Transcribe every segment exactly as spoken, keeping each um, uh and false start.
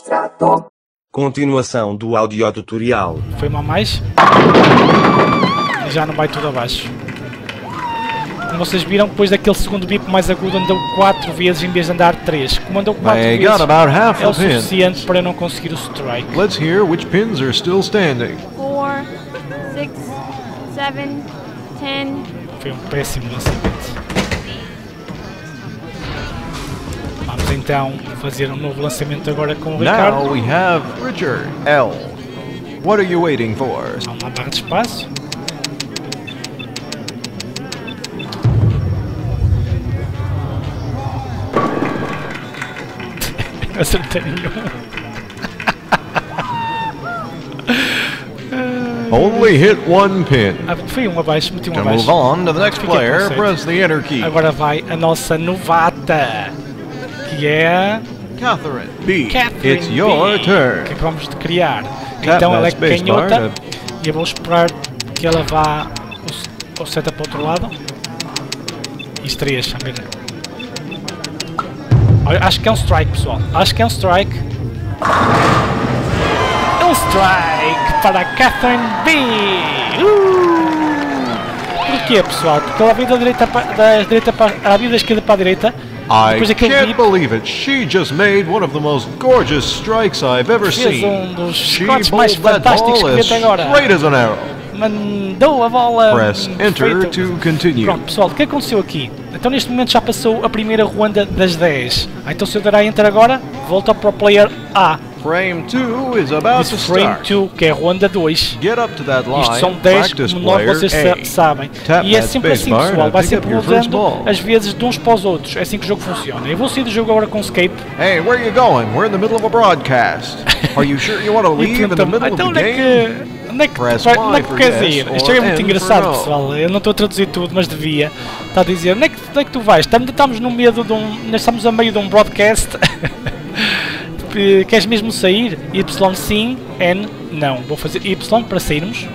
mostrado. Continuação do audiotutorial. Foi uma a mais. E já não vai tudo abaixo. Como vocês viram, depois daquele segundo bip mais agudo andou quatro vezes em vez de andar três. Como andou quatro I vezes got about half é o the pins. suficiente para eu não conseguir o strike. Let's hear which pins are still standing. Four, six, seven, ten. Foi um péssimo lançamento. Vamos então fazer um novo lançamento agora com o Ricardo. Now we have Richard L. What are you waiting for? Vamos lá, barra de espaço. Não acertei nenhum. Only hit one pin. Ah, foi um abaixo, meti um To abaixo. move on to the next Fiquei player, com press the enter key. Agora vai a nossa novata, que é Catherine B. Catherine It's your B, turn. que acabamos de criar. Tap Então ela é that space canhota bar e eu vou esperar que ela vá ou seta para o outro lado. E três, a ver. Olha, acho que é um strike, pessoal. Acho que é um strike. É um strike para a Catherine B. Uh! Porquê, pessoal? Porque ela veio da direita para da direita para ela veio da esquerda para a direita. I Depois daquele can't bip, believe it. She just made one of the most gorgeous strikes I've ever fez seen. um dos She shots mais bowled that fantásticos que ball vi as até agora. straight as an arrow. Mandou a bola. Press enter perfeita. to continue. Pronto, pessoal, o que aconteceu aqui? Então neste momento já passou a primeira ronda das dez. Ah, então se eu der a enter agora, volta para o player A. Frame two is about to Diz frame start. dois, que é a ronda dois. Get up to that line. Isto são dez, Practice como nós player vocês A. sa sabem. Tap E é that sempre assim, spacebar pessoal, to vai pick sempre up your first mudando ball. as vezes de uns para os outros. É assim que o jogo funciona. Eu vou sair do jogo agora com escape. Hey, where are you going? We're in the middle of a broadcast. Are you sure you want to E leave in the pergunta-me, middle então of the onde é game? que, onde é que, Press vai- onde é que Y queres for ir? yes Isto é or muito N for engraçado, no. pessoal. Eu não estou a traduzir tudo, mas devia. Está a dizer, onde é que, onde é que tu vais? Estamos, estamos no meio de um. Nós estamos a meio de um broadcast. Queres mesmo sair? Y sim, N não. Vou fazer Y para sairmos.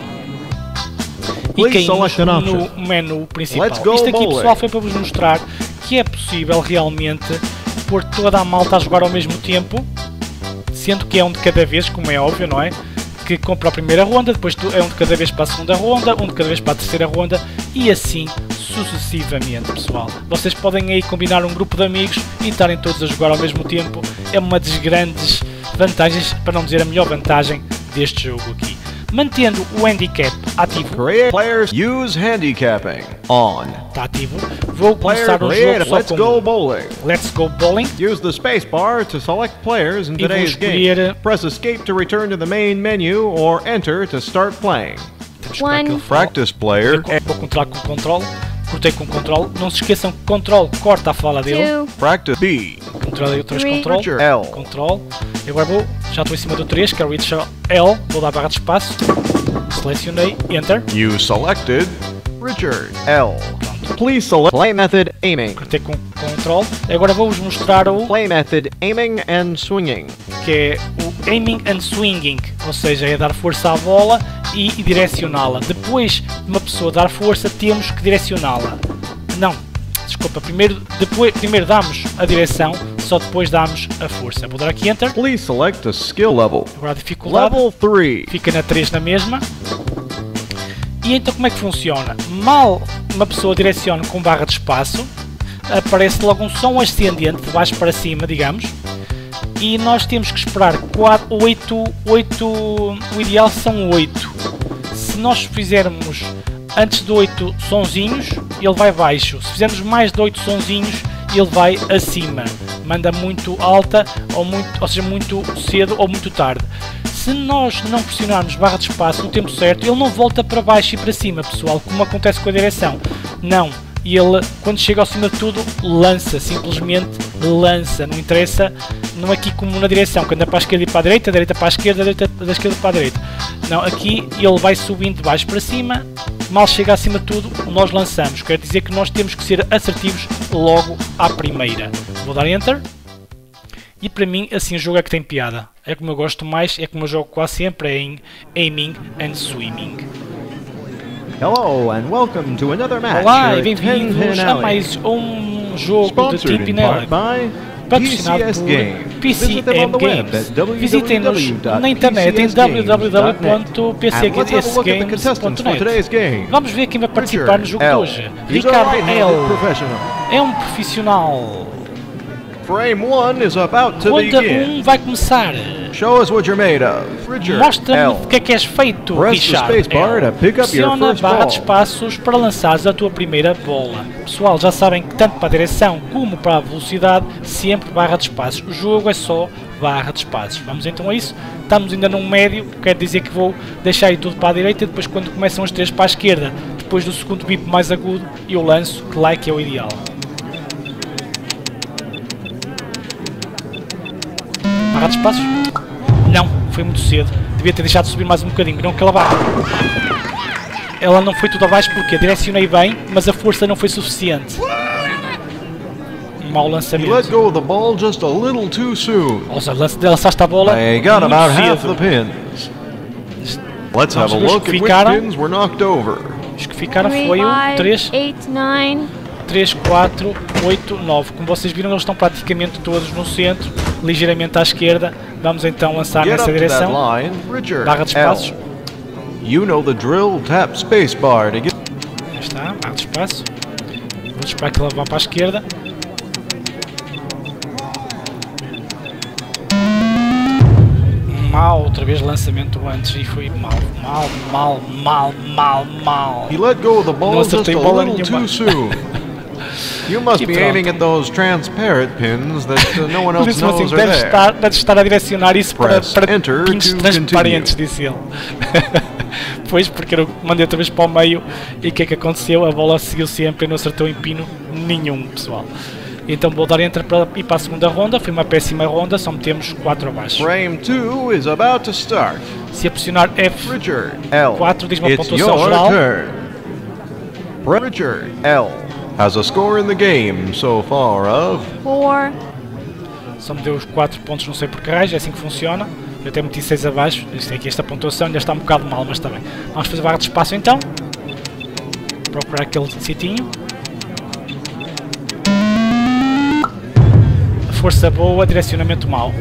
E Please caímos select an option. no menu principal. Let's go Isto aqui, bowling. pessoal, foi para vos mostrar que é possível realmente pôr toda a malta a jogar ao mesmo tempo, sendo que é um de cada vez, como é óbvio, não é? Que compra a primeira ronda, depois é um de cada vez para a segunda ronda, um de cada vez para a terceira ronda e assim sucessivamente, pessoal. Vocês podem aí combinar um grupo de amigos e estarem todos a jogar ao mesmo tempo. É uma das grandes vantagens, para não dizer a melhor vantagem deste jogo aqui. Mantendo o handicap ativo, Create players use handicapping on. está ativo, vou Player começar um create. jogo só Let's com go bowling. Let's Go Bowling. Use the spacebar to select players in E vou today's escolher- game. Press escape to return to the main menu or enter to start playing. Temos que esperar que ele fale. Practice player Vou controlar com control. Cortei com control. Não se esqueçam que control corta a fala dele. Two, Practice B. Controlei outra vez Three. control. Richard L. Control. E agora vou. Já estou em cima do três, que é o Richard L. Vou dar barra de espaço. Selecionei. Enter. You selected Richard L. Please select play method aiming. Cortei com control. E agora vou-vos mostrar o Play method aiming and swinging. que é o aiming and swinging. Ou seja, é dar força à bola e direcioná-la. Depois de uma pessoa dar força, temos que direcioná-la. Não. Desculpa, primeiro, depois, primeiro damos a direção, só depois damos a força. Vou dar aqui Enter. Please select a skill level. Agora a dificuldade Level three. fica na três na mesma. E então como é que funciona? Mal uma pessoa direciona com barra de espaço, aparece logo um som ascendente de baixo para cima, digamos. E nós temos que esperar oito, oito, o ideal são oito. Se nós fizermos antes de oito sonzinhos, ele vai baixo. Se fizermos mais de oito sonzinhos, ele vai acima. Manda muito alta, ou, muito, ou seja, muito cedo ou muito tarde. Se nós não pressionarmos barra de espaço no tempo certo, ele não volta para baixo e para cima, pessoal, como acontece com a direção. Não. E ele, quando chega ao cima de tudo, lança, simplesmente lança, não interessa, não é aqui como na direção, que anda para a esquerda e para a direita, da direita para a esquerda, da, direita, da esquerda para a direita. Não, aqui ele vai subindo de baixo para cima, mal chega acima de tudo, nós lançamos. Quer dizer que nós temos que ser assertivos logo à primeira. Vou dar Enter. E para mim, assim, o jogo é que tem piada. É como eu gosto mais, é como eu jogo quase sempre, é em Aiming and Swimming. Hello and welcome to another match. Olá here e at Ten bem-vindos Pin a Alley. mais um jogo de Sponsored Ten in Pin Alley. part by patrocinado P C S por Games. P C Visit them on M the web Games. at w w w Visitem-nos dot na internet em p c s games w w w dot net. ponto p c And let's have a s look at the games contestants ponto for net. today's game. Vamos ver quem vai participar no jogo de L. hoje. He's a Ricardo right-handed L. professional. É um profissional. Frame one is about to Ronda begin. um vai começar. Show us what you're made of. Richard Mostra-me L. o que é que és feito, Press the Richard. spacebar to pick up your Pressiona a first barra ball. de espaços para lançares a tua primeira bola. Pessoal, já sabem que tanto para a direção como para a velocidade, sempre barra de espaços. O jogo é só barra de espaços. Vamos então a isso. Estamos ainda num médio, quer dizer que vou deixar aí tudo para a direita e depois quando começam as três para a esquerda, depois do segundo bip mais agudo, eu lanço, que lá é que é o ideal. Barra de espaços? Não, foi muito cedo. Devia ter deixado de subir mais um bocadinho, não aquela barra. Ela não foi tudo abaixo porque direcionei bem, mas a força não foi suficiente. Um mau He let lançamento. go of the ball just a little too soon. Ou seja, lançaste a bola They got muito about half the cedo. pins. Let's have a Vamos ver os look que at which ficaram. pins were knocked over. Os que ficaram Three, foi o five, três, eight, nine. três, quatro, oito, nove. Como vocês viram, eles estão praticamente todos no centro, ligeiramente à esquerda. Vamos então lançar Get nessa up to that direção. line, Richard Barra de espaços. L. You know the drill. Tap spacebar to get. Aí está, barra de espaço. Vou esperar que ela vá para a esquerda. Mal, outra vez lançamento antes e foi mal, mal, mal, mal, mal, mal. He let go of the ball Não just a acertei bola little nenhuma. too soon. You must E be pronto. aiming at those transparent pins that uh, no one Mas else mesmo assim, knows are deve there. estar, deve estar a direcionar isso para, Press para enter pinos to transparentes, continue. disse ele. Pois, porque eu mandei outra vez para o meio e o que é que aconteceu? A bola seguiu sempre e não acertou em pino nenhum, pessoal. Então vou dar enter para ir para a segunda ronda. Foi uma péssima ronda, só metemos quatro abaixo. Frame two is about to start. Se a pressionar F Richard L. quatro, diz-me a It's pontuação your geral. turn. Richard L. has a score in the game so far of Four. Só me deu os quatro pontos, não sei por que raios, é assim que funciona. Eu até meti seis abaixo, isto aqui, esta pontuação ainda está um bocado mal, mas está bem. Vamos fazer barra de espaço então. Procurar aquele sitinho. Força boa, direcionamento mau.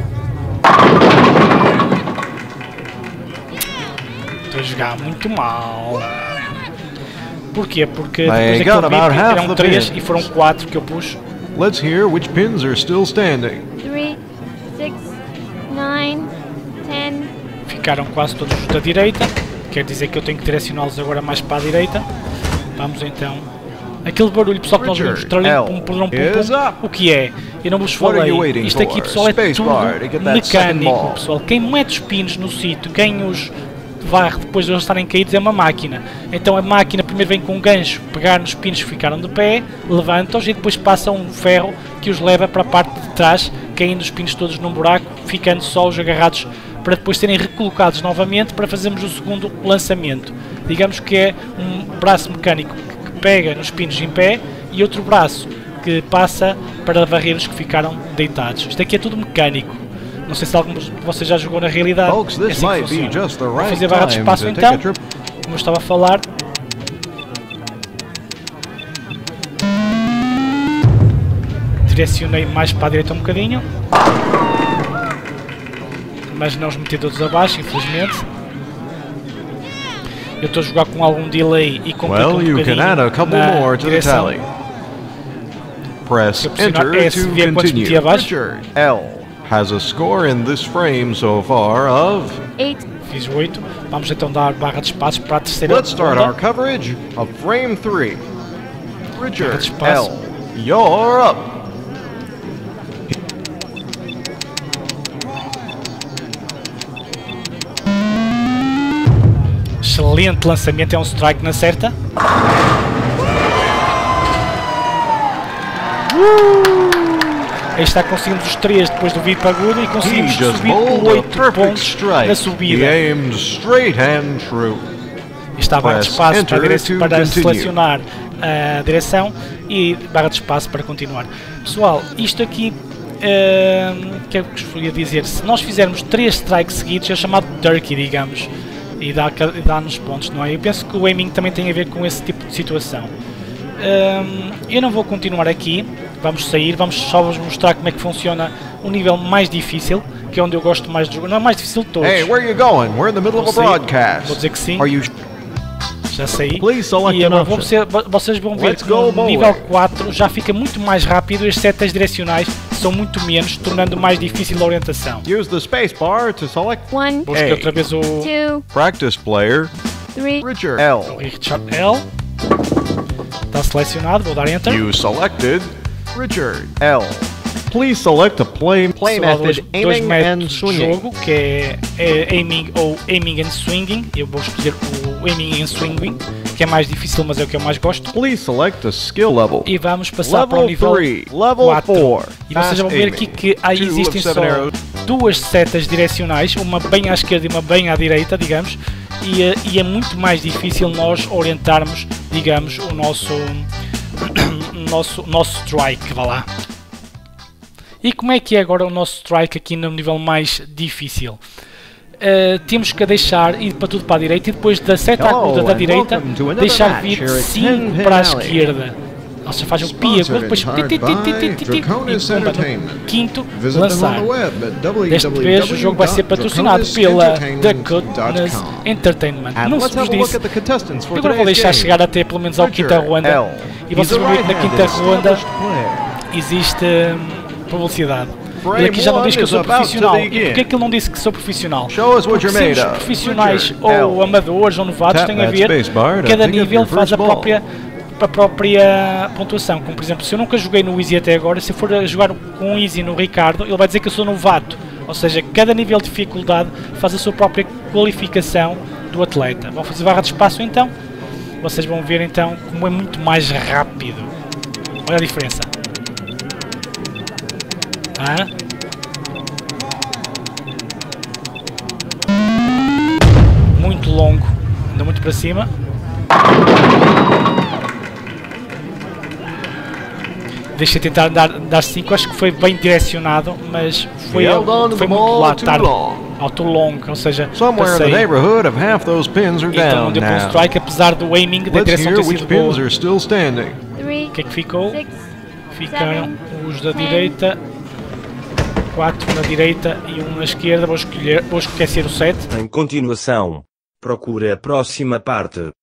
Estou a jogar muito mal. Porquê? Porque depois I daquele got about bip half eram the três pins. e foram quatro que eu pus. Let's hear which pins are still standing. Three. Six. Nine. Ten. Ficaram quase todos os da direita, quer dizer que eu tenho que direcioná-los agora mais para a direita. Vamos então. Aquele barulho, pessoal, que nós vimos, Richard tralim, L. pum, pum, pum, is pum, up. o que é? Eu não vos What are falei, you waiting isto aqui, for? pessoal, é Space bar to tudo get that second mecânico, ball. pessoal. Quem mete os pinos no sítio, quem os varre depois de eles estarem caídos é uma máquina. Então a máquina primeiro vem com um gancho, pegar nos pinos que ficaram de pé, levanta-os e depois passa um ferro que os leva para a parte de trás, caindo os pinos todos num buraco, ficando só os agarrados para depois serem recolocados novamente para fazermos o segundo lançamento. Digamos que é um braço mecânico que pega nos pinos em pé e outro braço que passa para varrer os que ficaram deitados. Isto aqui é tudo mecânico. Não sei se algum de vocês já jogou na realidade. Folks, É this assim que might be funciona. just the Vou right fazer barra de time espaço to take então, a trip. como eu estava a falar. Direcionei mais para a direita um bocadinho, mas não os meti todos abaixo, infelizmente. Eu estou a jogar com algum delay e complica Well, um you bocadinho can add a couple na more to the direção. tally. Press Se eu pressionar enter S, to vê quantos meti continue. abaixo. Richard L. has a score in this frame so far of. Eight. Fiz oito. Vamos então dar barra de espaço para a terceira Let's start our ronda. coverage of frame three. Richard espaço. L. You're up. Excelente lançamento, é um strike na certa. Aí está, conseguimos os três depois do bip agudo e He conseguimos just subir bowled por a oito perfect pontos strike. na He subida. aimed straight and true. E está a barra de Press espaço para, enter direc- to para continue. selecionar a direção e barra de espaço para continuar. Pessoal, isto aqui, hum, o que é que vos ia dizer? Se nós fizermos três strikes seguidos, é chamado turkey, digamos, e dá- e dá-nos pontos, não é? Eu penso que o aiming também tem a ver com esse tipo de situação. Hum, eu não vou continuar aqui, Vamos sair, vamos só vos mostrar como é que funciona o nível mais difícil, que é onde eu gosto mais de jogar. Não é mais difícil de todos. Hey, where are you going? We're in the middle of a Vou sair. broadcast. Vou dizer que sim. Are you Já saí. Please select E an agora vão option. ser- vocês vão ver Let's que go, no boy. nível quatro já fica muito mais rápido, as setas direcionais são muito menos, tornando mais difícil a orientação. use the space bar to select One, Vou escolher Hey. outra vez o two, practice player three, Richard L. Richard L. Está selecionado, vou dar Enter. You selected Richard L. Please select a play play Só há dois, method dois aiming and métodos de swinging. jogo, que é, é aiming ou aiming and swinging. Eu vou escolher o aiming and swinging, que é mais difícil, mas é o que eu mais gosto. Please select a skill level. E vamos passar para o Level nível three, level quatro. four. E vocês vão ver aqui que aí Two of existem só seven arrows. duas setas direcionais, uma bem à esquerda e uma bem à direita, digamos, e, eh, e é muito mais difícil nós orientarmos, digamos, o nosso, o nosso, nosso strike, vá lá. E como é que é agora o nosso strike aqui no nível mais difícil? Uh, temos que deixar ir para tudo para a direita e depois da seta Hello, aguda da and direita welcome to another deixar match vir here at cinco Ten Pin para a Alley. esquerda. Ou seja, faz um pi agudo, depois ti, ti, ti, ti, ti, ti, e pumba, no quinto lançar. Desta vez o jogo vai ser patrocinado pela Draconis Entertainment. And Não let's se have vos a look disse. at the contestants for Eu agora vou today's deixar game. chegar até pelo menos ao quinta Richard ronda. L. E vocês He's vão a ver que na right-handed quinta ronda established player. existe hum, publicidade. Frame Ele aqui já não diz que eu sou one is about to profissional. E begin. porquê é que ele não disse que sou profissional? Show us what Porque you're sermos made of. profissionais Richard ou L. amadores ou novatos Tap tem a that ver, spacebar to cada pick up nível your faz first a ball. própria, a própria pontuação. Como por exemplo, se eu nunca joguei no Easy até agora, se eu for a jogar com o Easy no Ricardo, ele vai dizer que eu sou novato. Ou seja, cada nível de dificuldade faz a sua própria qualificação do atleta. Vão fazer barra de espaço então. Vocês vão ver então como é muito mais rápido. Olha a diferença. Ah. Muito longo, anda muito para cima. Deixa eu tentar dar, dar cinco, acho que foi bem direcionado, mas foi, Held on to foi the muito ball lá too tarde. long. Ao too long, ou seja, Somewhere in the passei. neighborhood of half those pins are Então não down deu para um now. strike, apesar do aiming da Let's direção hear ter which sido pins boa. are still standing. three, O que é que ficou? six, Ficaram os da ten. direita, quatro na direita e um na esquerda. Vou escolher, vou esquecer o sete. Em continuação, procure a próxima parte.